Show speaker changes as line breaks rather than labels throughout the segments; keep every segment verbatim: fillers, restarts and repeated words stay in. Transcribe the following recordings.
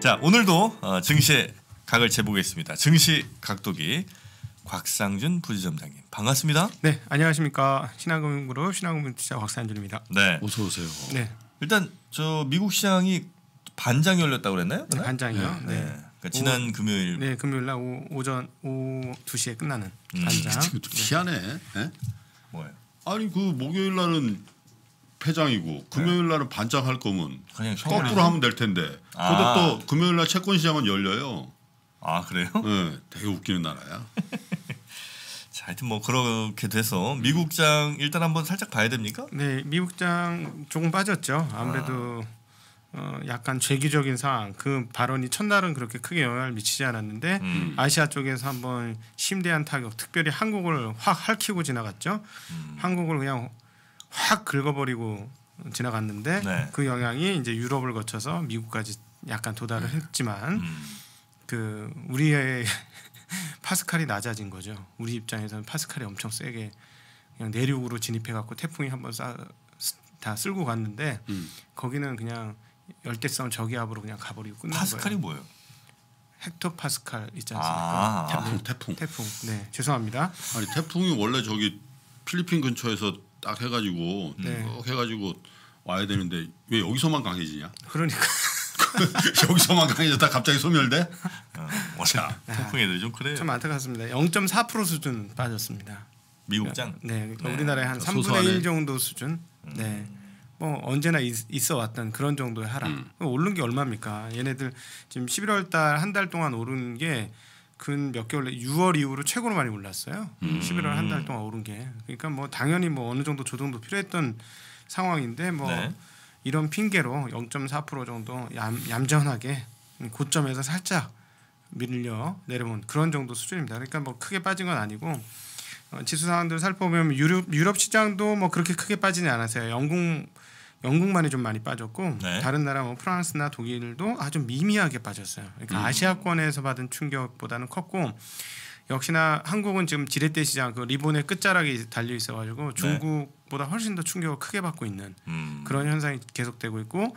자, 오늘도 어, 증시의 각을 재보겠습니다. 증시 각도기 곽상준 부지점장님 반갑습니다.
네, 안녕하십니까. 신한금융그룹 신한금융투자 곽상준입니다.
네,
어서 오세요.
네,
일단 저 미국 시장이 반장이 열렸다고 그랬나요?
네, 반장이요. 네,
네. 그러니까 지난
오,
금요일.
네, 금요일 날 오, 오전 오후 두 시에 끝나는
음.
반장.
지금 또 희한해. 네?
뭐예요?
아니 그 목요일 날은 패장이고 금요일 날은 반장할 거면
그냥
거꾸로
형을
하면 될 텐데.
아.
그것도 또 금요일 날 채권 시장은 열려요.
아 그래요?
네, 되게 웃기는 나라야.
자, 하여튼 뭐 그렇게 돼서 미국장 일단 한번 살짝 봐야 됩니까?
네, 미국장 조금 빠졌죠. 아무래도
아.
어, 약간 죄기적인 상황. 그 발언이 첫날은 그렇게 크게 영향을 미치지 않았는데
음.
아시아 쪽에서 한번 심대한 타격, 특별히 한국을 확 핥히고 지나갔죠.
음.
한국을 그냥 확 긁어버리고 지나갔는데
네.
그 영향이 이제 유럽을 거쳐서 미국까지 약간 도달을 했지만
음.
그 우리의 파스칼이 낮아진 거죠. 우리 입장에서는 파스칼이 엄청 세게 그냥 내륙으로 진입해 갖고 태풍이 한번 싸, 다 쓸고 갔는데
음.
거기는 그냥 열대성 저기압으로 그냥 가버리고 끝난
파스칼이
거예요.
뭐예요?
헥토 파스칼 있지
아,
않습니까?
태풍 태풍.
태풍. 네, 죄송합니다.
아니 태풍이 원래 저기 필리핀 근처에서 딱 해가지고
네.
쭉 해가지고 와야 되는데 왜 여기서만 강해지냐?
그러니까
여기서만 강해졌다 갑자기 소멸돼?
어, 워낙 태풍 애들이 좀 그래요.
좀 안타깝습니다. 영 점 사 퍼센트 수준 빠졌습니다.
미국장.
네, 그러니까
네.
우리나라의 한 삼분의
소소하네.
일 정도 수준. 네. 뭐 언제나 있, 있어 왔던 그런 정도의 하락.
음.
오른 게 얼마입니까? 얘네들 지금 십일월 달 한 달 동안 오른 게 근 몇 개월 유월 이후로 최고로 많이 올랐어요.
음.
십일월 한 달 동안 오른 게. 그러니까 뭐 당연히 뭐 어느 정도 조정도 필요했던 상황인데 뭐
네.
이런 핑계로 영 점 사 퍼센트 정도 얌, 얌전하게 고점에서 살짝 밀려 내려온 그런 정도 수준입니다. 그러니까 뭐 크게 빠진 건 아니고 어, 지수 상황들 살펴보면 유럽 유럽 시장도 뭐 그렇게 크게 빠지지 않았어요. 영국 영국만이 좀 많이 빠졌고
네.
다른 나라 뭐 프랑스나 독일도 아주 미미하게 빠졌어요. 그러니까
음.
아시아권에서 받은 충격보다는 컸고 역시나 한국은 지금 지렛대 시장 그 리본의 끝자락에 달려 있어가지고 중국보다 훨씬 더 충격을 크게 받고 있는
음.
그런 현상이 계속되고 있고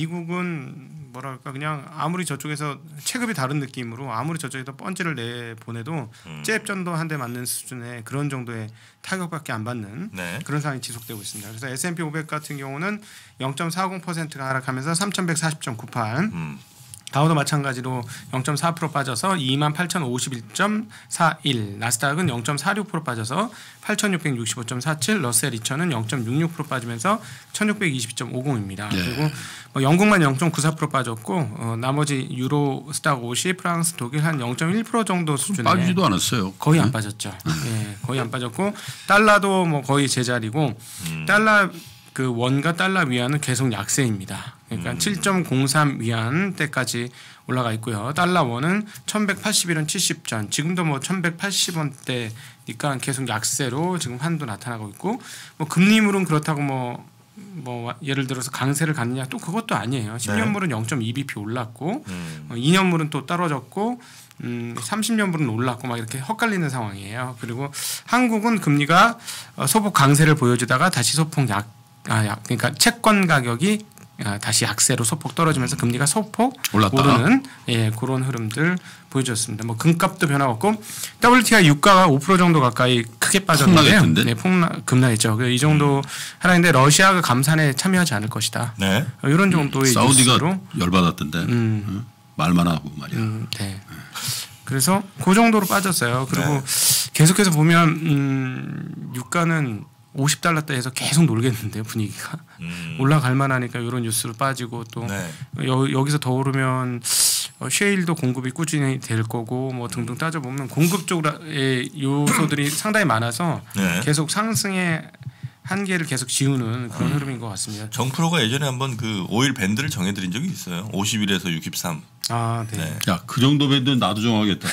미국은 뭐랄까 그냥 아무리 저쪽에서 체급이 다른 느낌으로 아무리 저쪽에서 번지를 내 보내도
음.
잽전도 한 대 맞는 수준의 그런 정도의 타격밖에 안 받는
네.
그런 상황이 지속되고 있습니다. 그래서 에스 앤 피 오백 같은 경우는 영 점 사공 퍼센트가 하락하면서 삼천백사십 점 구팔
음.
다우도 마찬가지로 영 점 사 퍼센트 빠져서 이만 팔천오십일 점 사일, 나스닥은 영 점 사육 퍼센트 빠져서 팔천육백육십오 점 사칠, 러셀 이천은 영 점 육육 퍼센트 빠지면서 천육백이십 점 오공입니다.
네.
그리고 뭐 영국만 영 점 구사 퍼센트 빠졌고 어, 나머지 유로, 스닥 오십, 프랑스, 독일 한 영 점 일 퍼센트 정도 수준에
빠지지도 않았어요.
거의 안
네?
빠졌죠. 예, 거의 안 빠졌고 달러도 뭐 거의 제자리고
음.
달러 그 원과 달러 위안은 계속 약세입니다. 그러니까
음.
칠 점 공삼 위안대까지 올라가 있고요. 달러 원은 천백팔십일 원 칠십 전, 지금도 뭐 천백팔십 원대니까 계속 약세로 지금 환도 나타나고 있고 뭐 금리물은 그렇다고 뭐 뭐 예를 들어서 강세를 갖느냐 또 그것도 아니에요. 십 년물은 영 점 이 비피 올랐고
음.
어, 이 년물은 또 떨어졌고 음, 삼십 년물은 올랐고 막 이렇게 헛갈리는 상황이에요. 그리고 한국은 금리가 어, 소폭 강세를 보여주다가 다시 소폭 약, 아, 약 그러니까 채권 가격이 아, 다시 약세로 소폭 떨어지면서 금리가 소폭
올랐다.
오르는 예, 그런 흐름들 보여줬습니다. 뭐 금값도 변화 없고 더블유티아이 유가가 오 퍼센트 정도 가까이 크게 빠졌는데요.
폭락했던데?
네, 폭락 급락했죠. 이 정도 하나인데 러시아가 감산에 참여하지 않을 것이다.
네.
어, 이런 정도의
사우디가
뉴스로
열받았던데
음.
응? 말만 하고 말이야.
음, 네. 그래서 그 정도로 빠졌어요. 그리고
네.
계속해서 보면 음, 유가는 오십 달러대에서 계속 놀겠는데요, 분위기가.
음.
올라갈 만하니까 이런 뉴스로 빠지고 또
네.
여, 여기서 더 오르면 어, 셰일도 공급이 꾸준히 될 거고 뭐 등등 따져보면 공급 쪽의 요소들이 상당히 많아서
네.
계속 상승의 한계를 계속 지우는 그런
음.
흐름인 것 같습니다.
정프로가 예전에 한번 그 오일 밴드를 정해드린 적이 있어요. 오십일에서 육십삼.
아, 네.
네.
야, 그 정도 밴드는 나도 정하겠다.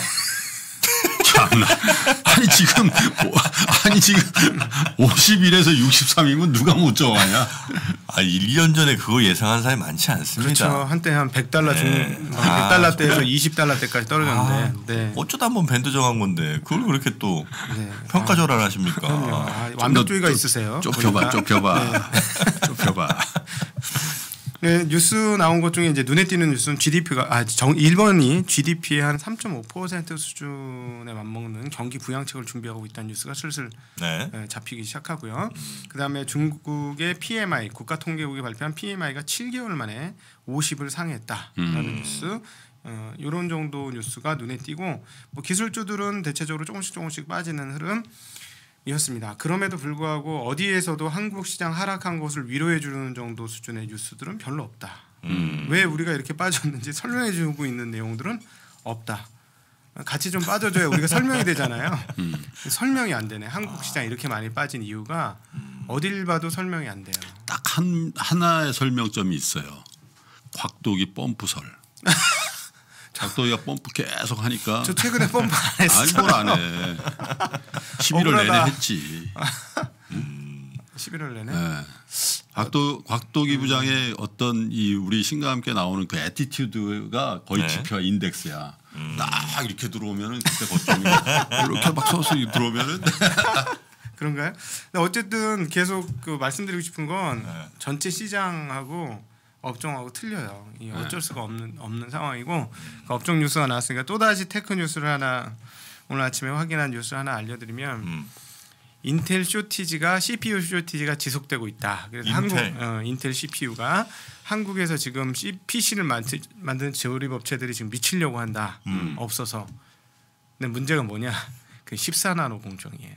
참나. 아니 지금 뭐, 아니 지금 오십일에서 육십삼이면 누가 못 정하냐?
아, 일 년 전에 그거 예상한 사람이 많지 않습니다.
그렇죠. 한때 한 백 달러 중
네.
뭐
아,
백 달러대에서 이십 달러대까지 떨어졌는데. 네.
어쩌다 한번 밴드 정한 건데 그걸 그렇게 또
네.
평가절하를 하십니까?
그럼요. 아, 완벽주의가 있으세요.
좁혀봐,
보니까.
좁혀봐, 좁혀봐.
네, 뉴스 나온 것 중에 이제 눈에 띄는 뉴스는 지디피가 아 정, 일본이 지디피의 한 삼 점 오 퍼센트 수준에 맞먹는 경기 부양책을 준비하고 있다는 뉴스가 슬슬
네.
네, 잡히기 시작하고요. 음. 그다음에 중국의 피엠아이 국가통계국이 발표한 피엠아이가 칠 개월 만에 오십을 상회했다라는
음.
뉴스. 어, 이런 정도 뉴스가 눈에 띄고 뭐 기술주들은 대체적으로 조금씩 조금씩 빠지는 흐름이었습니다. 그럼에도 불구하고 어디에서도 한국 시장 하락한 것을 위로해 주는 정도 수준의 뉴스들은 별로 없다.
음.
왜 우리가 이렇게 빠졌는지 설명해 주고 있는 내용들은 없다. 같이 좀 빠져줘야 우리가 설명이 되잖아요.
음.
설명이 안 되네. 한국 시장 이렇게 많이 빠진 이유가 어딜 봐도 설명이 안 돼요.
딱 한 하나의 설명점이 있어요. 곽도기 펌프설. 곽도기가 펌프 계속 하니까.
저 최근에 펌프 안 했어요.
아니 뭘 안 해. 십일월
억울하다.
내내 했지.
음. 십일월 내내.
네. 곽도 곽도기
음.
부장의 어떤 이 우리 신과 함께 나오는 그 애티튜드가 거의
네.
지표와 인덱스야.
음.
딱 이렇게 들어오면은 그때 거점이 이렇게 막 서서 들어오면은
그런가요? 근데 어쨌든 계속 그 말씀드리고 싶은 건
네.
전체 시장하고 업종하고 틀려요. 이 어쩔 수가 없는 없는 상황이고 그 업종 뉴스가 나왔으니까 또 다시 테크 뉴스를 하나 오늘 아침에 확인한 뉴스 하나 알려드리면
음.
인텔 쇼티지가 씨피유 쇼티지가 지속되고 있다. 그래서
인텔.
한국 어, 인텔 씨피유가 한국에서 지금 피시를 만드, 만드는 조립 업체들이 지금 미치려고 한다.
음.
없어서. 근데 문제가 뭐냐? 그 십사 나노 공정이에요.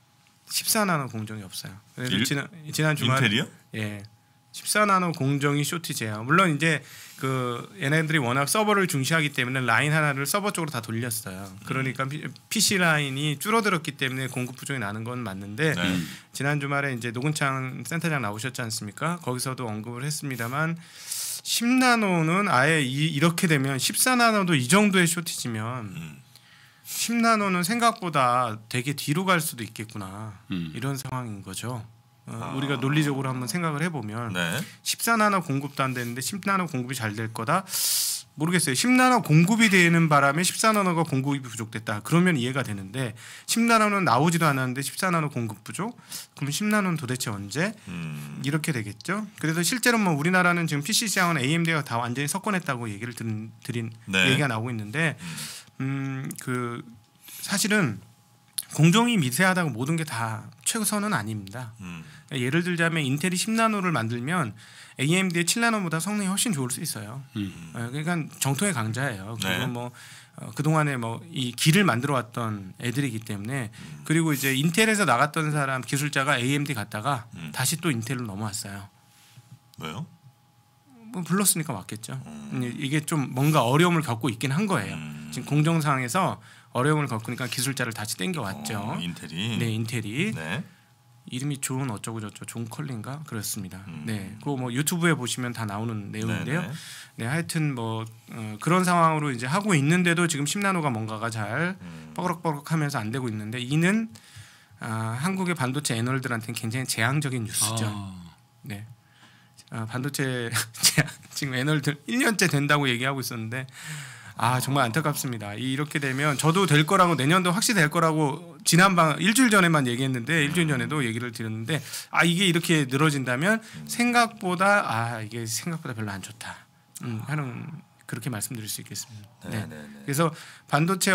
십사 나노 공정이 없어요. 그래서
일-
지난 지난 주말에
인텔이요?
예. 십사 나노 공정이 쇼티제예요. 물론 이제 그 얘네들이 워낙 서버를 중시하기 때문에 라인 하나를 서버 쪽으로 다 돌렸어요. 그러니까 피시 라인이 줄어들었기 때문에 공급 부족이 나는 건 맞는데
네.
지난 주말에 이제 노근창 센터장 나오셨지 않습니까? 거기서도 언급을 했습니다만 십 나노는 아예 이, 이렇게 되면 십사 나노도 이 정도의 쇼티지면
음.
십 나노는 생각보다 되게 뒤로 갈 수도 있겠구나.
음.
이런 상황인 거죠. 어,
아.
우리가 논리적으로 한번 생각을 해보면
네.
십사 나노 공급도 안 되는데 십 나노 공급이 잘 될 거다. 모르겠어요. 십 나노 공급이 되는 바람에 십사 나노가 공급이 부족됐다. 그러면 이해가 되는데 십 나노는 나오지도 않았는데 십사 나노 공급 부족? 그럼 십 나노는 도대체 언제?
음.
이렇게 되겠죠. 그래서 실제로 뭐 우리나라는 지금 피시 시장은 에이엠디가 다 완전히 석권했다고 얘기를 드린, 드린
네.
얘기가 나오고 있는데 음, 그 사실은 공정이 미세하다고 모든 게 다 최선은 아닙니다.
음.
예를 들자면 인텔이 십 나노를 만들면 에이엠디의 칠 나노보다 성능이 훨씬 좋을 수 있어요.
음.
어, 그러니까 정통의 강자예요. 그리고
네.
뭐 어, 그동안에 뭐 이 길을 만들어 왔던 애들이기 때문에 그리고 이제 인텔에서 나갔던 사람 기술자가 에이엠디 갔다가
음.
다시 또 인텔로 넘어왔어요.
왜요?
뭐 불렀으니까 왔겠죠. 음, 이게 좀 뭔가 어려움을 겪고 있긴 한 거예요.
음.
지금 공정상에서 어려움을 겪으니까 기술자를 다시 땡겨왔죠.
어, 인텔이.
네, 인텔이
네.
이름이 존 어쩌고 저쩌고 존 컬린가 그렇습니다.
음.
네, 그거 뭐 유튜브에 보시면 다 나오는 내용인데요.
네네.
네, 하여튼 뭐 어, 그런 상황으로 이제 하고 있는데도 지금 십 나노가 뭔가가 잘
음.
뽀록뽀록하면서 안 되고 있는데 이는 아, 한국의 반도체 애널들한테는 굉장히 재앙적인 뉴스죠.
아.
네, 아, 반도체 재앙, 지금 애널들 일 년째 된다고 얘기하고 있었는데 아 정말 안타깝습니다. 이렇게 되면 저도 될 거라고 내년도 확실히 될 거라고 지난방 일주일 전에만 얘기했는데 일주일 전에도 얘기를 드렸는데 아 이게 이렇게 늘어진다면 생각보다 아 이게 생각보다 별로 안 좋다 음, 하는 그렇게 말씀드릴 수 있겠습니다. 네.
네네네.
그래서 반도체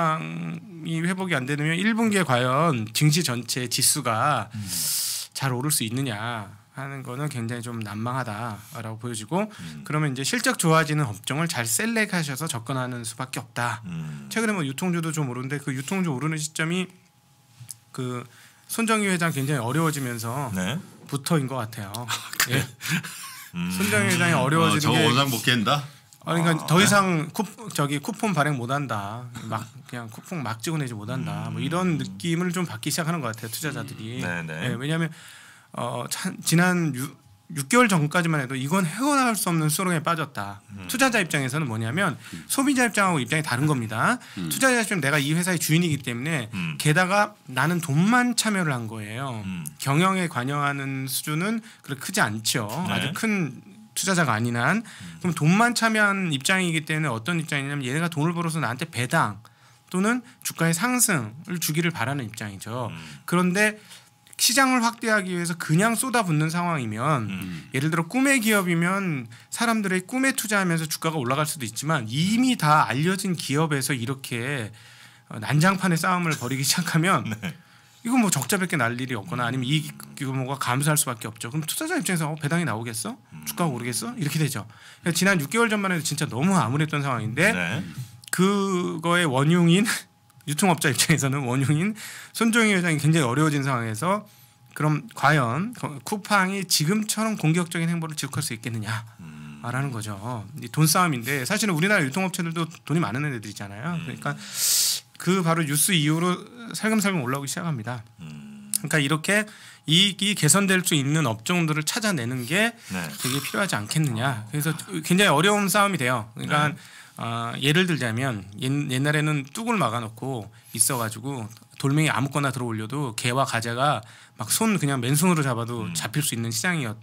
업황이 회복이 안 되면 일 분기에 과연 증시 전체 지수가 잘 오를 수 있느냐 하는 거는 굉장히 좀 난망하다라고 보여지고
음.
그러면 이제 실적 좋아지는 업종을 잘 셀렉하셔서 접근하는 수밖에 없다.
음.
최근에 뭐 유통주도 좀 오르는데 그 유통주 오르는 시점이 그 손정희 회장 굉장히 어려워지면서
네.
부터인 것 같아요. 예.
음.
손정희 회장이
어,
어려워지는
저
게
원상 못 깬다.
아니, 그러니까 더 이상 쿠, 저기 쿠폰 발행 못한다. 막 그냥 쿠폰 막 찍어내지 못한다. 뭐 이런 느낌을 좀 받기 시작하는 것 같아요 투자자들이.
음. 네네.
예, 왜냐하면 어, 참, 지난 유, 육 개월 전까지만 해도 이건 헤어나올 수 없는 수렁에 빠졌다.
음.
투자자 입장에서는 뭐냐면 소비자 입장하고 입장이 다른 겁니다.
음.
투자자 입장 내가 이 회사의 주인이기 때문에
음.
게다가 나는 돈만 참여를 한 거예요.
음.
경영에 관여하는 수준은 그렇게 크지 않죠.
네.
아주 큰 투자자가 아닌 한 그럼 돈만 참여한 입장이기 때문에 어떤 입장이냐면 얘네가 돈을 벌어서 나한테 배당 또는 주가의 상승을 주기를 바라는 입장이죠.
음.
그런데 시장을 확대하기 위해서 그냥 쏟아붓는 상황이면
음.
예를 들어 꿈의 기업이면 사람들의 꿈에 투자하면서 주가가 올라갈 수도 있지만 이미 다 알려진 기업에서 이렇게 난장판의 싸움을 벌이기 시작하면
네.
이거 뭐 적자밖에 날 일이 없거나 아니면 이 규모가 감소할 수밖에 없죠. 그럼 투자자 입장에서 어, 배당이 나오겠어? 주가가 오르겠어? 이렇게 되죠. 그러니까 지난 육 개월 전만 해도 진짜 너무 암울했던 상황인데
네.
그거의 원흉인 유통업자 입장에서는 원흉인 손정희 회장이 굉장히 어려워진 상황에서 그럼 과연 쿠팡이 지금처럼 공격적인 행보를 지속할 수 있겠느냐라는 거죠. 이 돈 싸움인데 사실은 우리나라 유통업체들도 돈이 많은 애들이잖아요. 그러니까 그 바로 뉴스 이후로 살금살금 올라오기 시작합니다. 그러니까 이렇게 이익이 개선될 수 있는 업종들을 찾아내는 게
네.
되게 필요하지 않겠느냐. 그래서 굉장히 어려운 싸움이 돼요. 그러니까
네.
어, 예를 들자면 옛, 옛날에는 뚝을 막아놓고 있어가지고 돌멩이 아무거나 들어올려도 개와 가재가 막 손 그냥 맨손으로 잡아도
음.
잡힐 수 있는 시장이었는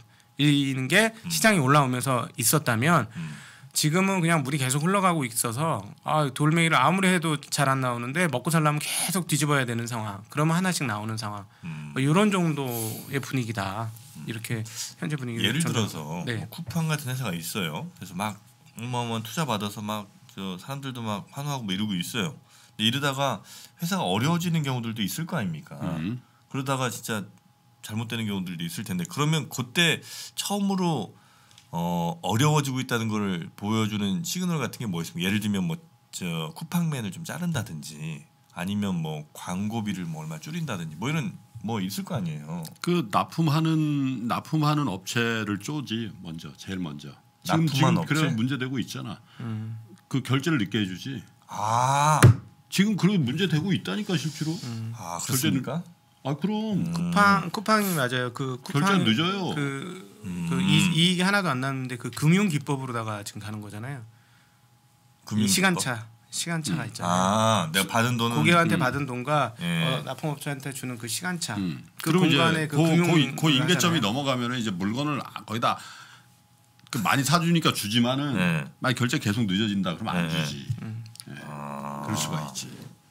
게
음.
시장이 올라오면서 있었다면
음.
지금은 그냥 물이 계속 흘러가고 있어서 아, 돌멩이를 아무리 해도 잘 안 나오는데 먹고 살려면 계속 뒤집어야 되는 상황. 그러면 하나씩 나오는 상황.
음.
뭐 이런 정도의 분위기다. 이렇게 현재 분위기.
예를 들어서
네.
뭐 쿠팡 같은 회사가 있어요. 그래서 막 어마어마한 투자 받아서 막 저 사람들도 막 환호하고 뭐 이러고 있어요. 근데 이러다가 회사가 어려워지는 경우들도 있을 거 아닙니까?
음.
그러다가 진짜 잘못되는 경우들도 있을 텐데 그러면 그때 처음으로 어, 어려워지고 있다는 걸 보여주는 시그널 같은 게 뭐 있습니까? 예를 들면 뭐 저 쿠팡맨을 좀 자른다든지 아니면 뭐 광고비를 뭐 얼마 줄인다든지 뭐 이런 뭐 있을 거 아니에요.
그 납품하는 납품하는 업체를 쪼지 먼저 제일 먼저. 지금
납품한
지금
업체?
그래 문제되고 있잖아.
음.
그 결제를 늦게 해주지.
아,
지금 그런 문제 되고 있다니까 실제로.
음.
아 그렇습니까?
아 그럼
쿠팡 쿠팡이 맞아요. 그 쿠팡
결제 늦어요.
그,
음.
그 이, 이익이 하나도 안 났는데 그 금융 기법으로다가 지금 가는 거잖아요.
금융
시간차 시간차가 있잖아요.
아, 내가 받은 돈은
고객한테 받은 돈과
예.
어, 납품업체한테 주는 그 시간차.
음.
그
그리고 이제
공간에 그
그,
금융
그, 그 임계점이
하잖아요.
넘어가면은 이제 물건을 거의 다 그 많이 사주니까 주지만은
네.
만약 결제 계속 늦어진다 그러면 안
네.
주지. 예.
아,
그럴 수가 있지.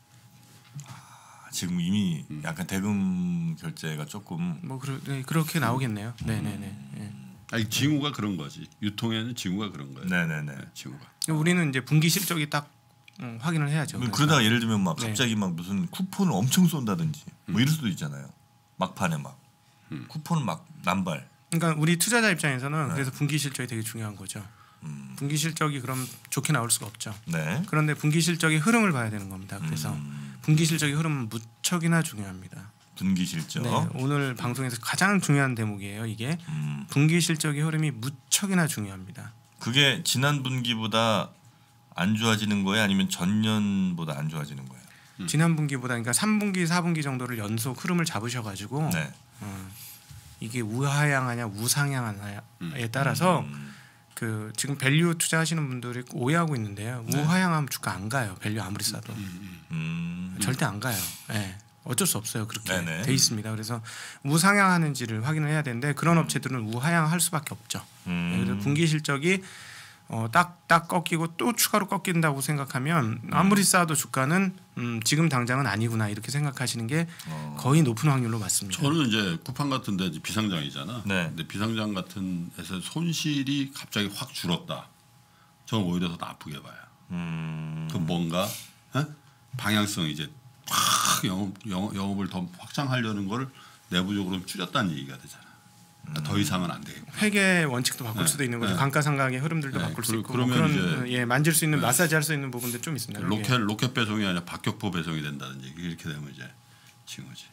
지금 이미 약간 대금 결제가 조금
뭐 그러, 네, 그렇게 나오겠네요. 네네네. 예.
아니 징후가 그런 거지. 유통에는 징후가 그런 거예요.
네네네.
네, 징후가.
우리는 이제 분기 실적이 딱 음, 확인을 해야죠. 그래서.
그러다가 예를 들면 막
네.
갑자기 막 무슨 쿠폰을 엄청 쏜다든지 뭐 이럴 수도 있잖아요. 막판에 막
음.
쿠폰을 막 남발.
그러니까 우리 투자자 입장에서는
네.
그래서 분기 실적이 되게 중요한 거죠.
음.
분기 실적이 그럼 좋게 나올 수가 없죠.
네.
그런데 분기 실적의 흐름을 봐야 되는 겁니다. 그래서
음.
분기 실적의 흐름은 무척이나 중요합니다.
분기 실적.
네, 오늘 방송에서 가장 중요한 대목이에요. 이게
음.
분기 실적의 흐름이 무척이나 중요합니다.
그게 지난 분기보다 안 좋아지는 거예요, 아니면 전년보다 안 좋아지는 거예요?
음.
지난 분기보다 그러니까 삼 분기, 사 분기 정도를 연속 흐름을 잡으셔가지고
네.
어, 이게 우하향하냐 우상향하냐에
음.
따라서
음.
그 지금 밸류 투자하시는 분들이 오해하고 있는데요.
네.
우하향하면 주가 안 가요. 밸류 아무리 싸도
음.
절대 안 가요. 네. 어쩔 수 없어요. 그렇게
네네.
돼 있습니다. 그래서 우상향하는지를 확인을 해야 되는데 그런 업체들은 우하향할 수밖에 없죠.
음.
네, 그래서 분기 실적이 어, 딱, 딱 꺾이고 또 추가로 꺾인다고 생각하면 아무리 싸도 주가는 음, 지금 당장은 아니구나 이렇게 생각하시는 게
어.
거의 높은 확률로 맞습니다.
저는 이제 쿠팡 같은데 이제 비상장이잖아.
네.
근데 비상장 같은 데서 손실이 갑자기 확 줄었다. 저는 오히려 더 나쁘게 봐요.
음.
그 뭔가 에? 방향성 이제 확 영업, 영업 영업을 더 확장하려는 걸 내부적으로 줄였다는 얘기가 되잖아. 더 이상은 안 되겠고.
회계 원칙도 바꿀
네.
수도 있는 거죠.
네.
감가상각의 흐름들도
네.
바꿀 수
그-
있고
그러면
그런
이제-
어, 예 만질 수 있는
네.
마사지할 수 있는 부분도 좀 있습니다.
로켓 로켓 배송이 아니라 박격포 배송이 된다는 얘기. 이렇게 되면 이제 징후지.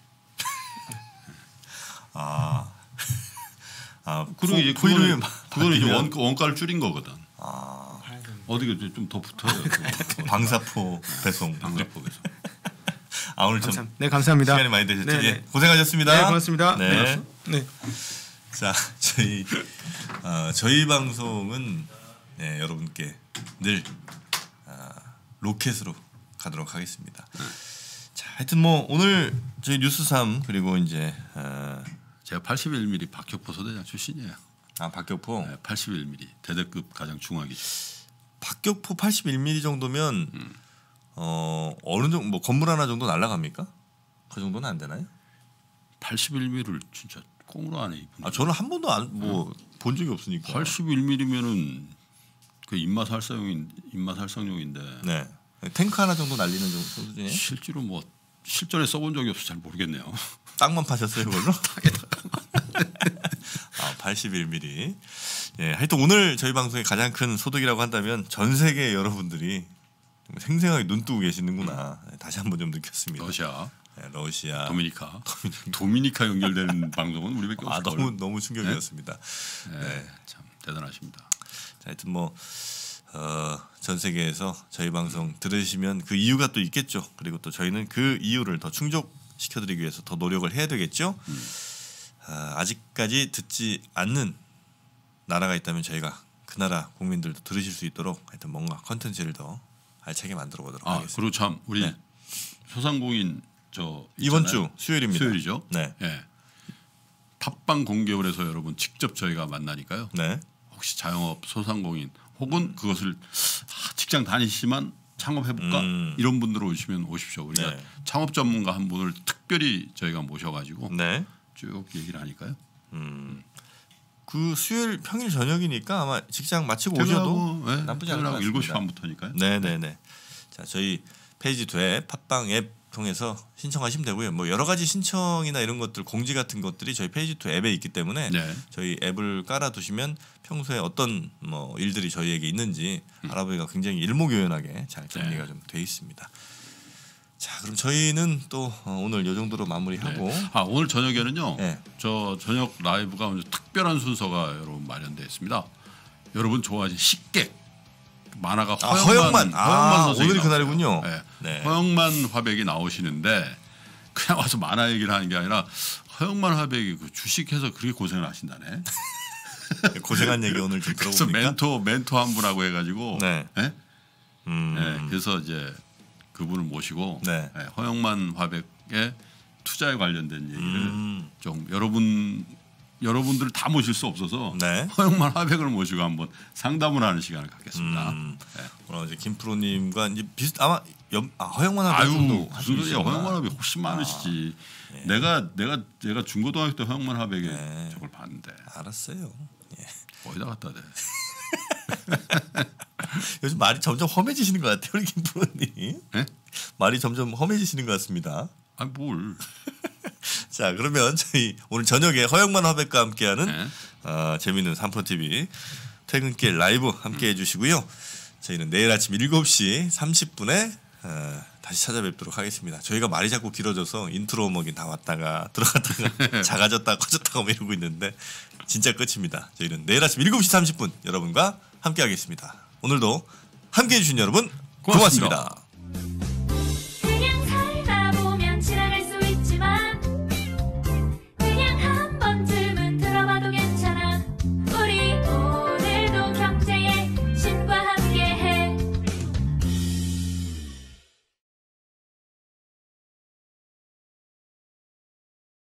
아. 아,
그리고 이제
포, 포이름이
그거는,
막
그거는 이제
바뀌면?
원, 원가를 줄인 거거든.
아,
어디가 좀 더 붙어요.
방사포 배송.
방사포 배송.
아, 오늘 좀
감사, 네 감사합니다.
시간이 많이 되셨죠?
네,
예,
네.
고생하셨습니다.
네 고맙습니다.
네.
네.
자, 저희 어, 저희 방송은 네, 여러분께 늘 어, 로켓으로 가도록 하겠습니다. 자, 하여튼 뭐 오늘 저희 뉴스삼 그리고 이제 어,
제가 팔십일 밀리미터 박격포 소대장 출신이에요.
아 박격포
네, 팔십일 밀리미터 대대급 가장 중화기죠.
박격포 팔십일 밀리미터 정도면
음.
어 어느 정도 뭐 건물 하나 정도 날아갑니까? 그 정도는 안 되나요?
팔십일 밀리미터를 진짜 꽁으로 하네 이분.
아 저는 한 번도 안 뭐 본 적이 없으니까.
팔십일 밀리미터면은 그 입맛 활성인 입맛 활성용인데.
네. 탱크 하나 정도 날리는 정도 수준이에요?
실제로 뭐 실전에 써본 적이 없어 잘 모르겠네요.
땅만 파셨어요 그걸로? 아, 팔십일 밀리미터. 예, 하여튼 오늘 저희 방송의 가장 큰 소득이라고 한다면 전 세계 여러분들이 생생하게 눈 뜨고 계시는구나. 음. 다시 한번 좀 느꼈습니다.
러시아,
네, 러시아,
도미니카, 도미니카 연결되는 방송은 우리밖에 없어요.
아 너무 너무 충격이었습니다.
네?
네.
네, 참 대단하십니다.
자, 하여튼 뭐. 어, 전 세계에서 저희 방송 들으시면 그 이유가 또 있겠죠. 그리고 또 저희는 그 이유를 더 충족시켜드리기 위해서 더 노력을 해야 되겠죠. 음. 어, 아직까지 듣지 않는 나라가 있다면 저희가 그 나라 국민들도 들으실 수 있도록 하여튼 뭔가 컨텐츠를 더 알차게 만들어 보도록
아,
하겠습니다.
그리고 참 우리
네.
소상공인 저
이번 주 수요일입니다.
수요일이죠.
네.
네. 팟빵 공개홀에서 여러분 직접 저희가 만나니까요.
네.
혹시 자영업 소상공인 혹은 그것을 직장 다니시지만 창업해볼까
음.
이런 분들 오시면 오십시오. 우리가
네.
창업 전문가 한 분을 특별히 저희가 모셔가지고
네.
쭉 얘기를 하니까요.
음. 그 수요일 평일 저녁이니까 아마 직장 마치고 오셔도
네,
나쁘지 않을 것 같습니다.
일곱 시 반부터니까요.
네네네. 자 저희 페이지 뒤에 팟빵 앱 통해서 신청하시면 되고요. 뭐 여러 가지 신청이나 이런 것들 공지 같은 것들이 저희 페이지 투 앱에 있기 때문에
네.
저희 앱을 깔아두시면 평소에 어떤 뭐 일들이 저희에게 있는지 음. 알아보기가 굉장히 일목요연하게 잘 정리가 네. 좀 돼 있습니다. 자 그럼 저희는 또 오늘 이 정도로 마무리하고
네. 아 오늘 저녁에는요.
네.
저 저녁 라이브가 오늘 특별한 순서가 여러분 마련되어 있습니다. 여러분 좋아하시는 식객 만화가
아,
허영만,
허영만, 아,
허영만 선생이
오늘이 그날이군요.
네.
네.
허영만 화백이 나오시는데 그냥 와서 만화 얘기를 하는 게 아니라 허영만 화백이 그 주식해서 그렇게 고생을 하신다네.
고생한 얘기 오늘 좀
그래서
들어보니까
멘토 멘토 한 분하고 해가지고
네.
네?
음.
네. 그래서 이제 그분을 모시고
네.
네. 허영만 화백의 투자에 관련된 얘기를
음.
좀 여러분 여러분들 다 모실 수 없어서
네.
허영만 화백을 모시고 한번 상담을 하는 시간을 갖겠습니다.
음.
네.
오늘 이제 김프로님과 이제 비슷 아마 염, 아, 허영만
아유
화백도
무슨 소리야? 허영만 화백 훨씬 많으시지.
아, 네.
내가 내가 내가 중고등학교 때 허영만 화백의
네.
저걸 봤는데
알았어요. 예.
어디다 갖다 대?
요즘 말이 점점 험해지시는 것 같아요, 우리 김프로님.
네?
말이 점점 험해지시는 것 같습니다.
아 뭘?
자 그러면 저희 오늘 저녁에 허영만 화백과 함께하는
네.
어, 재미있는 삼프로티비 퇴근길 라이브 함께해 주시고요. 저희는 내일 아침 일곱 시 삼십 분에 어, 다시 찾아뵙도록 하겠습니다. 저희가 말이 자꾸 길어져서 인트로 음악이 다 왔다가 들어갔다가 작아졌다가 커졌다가 뭐 이러고 있는데 진짜 끝입니다. 저희는 내일 아침 일곱 시 삼십 분 여러분과 함께하겠습니다. 오늘도 함께해 주신 여러분 고맙습니다. 고맙습니다.